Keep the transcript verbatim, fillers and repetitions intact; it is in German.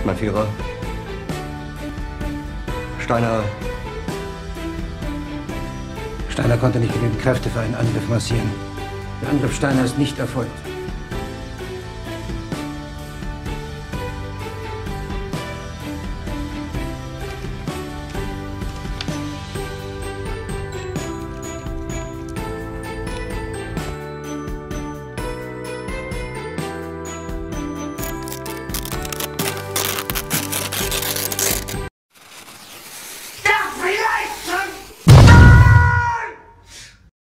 mein Führer. Steiner... Steiner konnte nicht genügend Kräfte für einen Angriff massieren. Der Angriff Steiner ist nicht erfolgt.